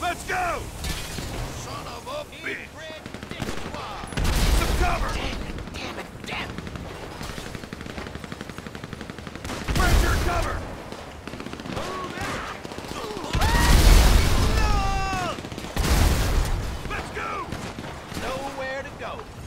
Let's go! Son of a bitch! Some cover! Damn it! Where's your cover? Let's go! Nowhere to go.